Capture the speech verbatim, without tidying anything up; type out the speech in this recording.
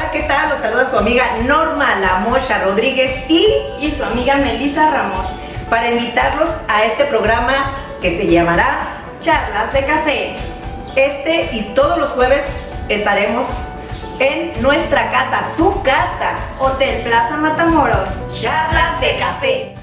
Hola, ¿qué tal? Los saluda su amiga Norma La Mocha Rodríguez y, y su amiga Melissa Ramos para invitarlos a este programa que se llamará Charlas de Café. Este y todos los jueves estaremos en nuestra casa, su casa, Hotel Plaza Matamoros. Charlas de Café.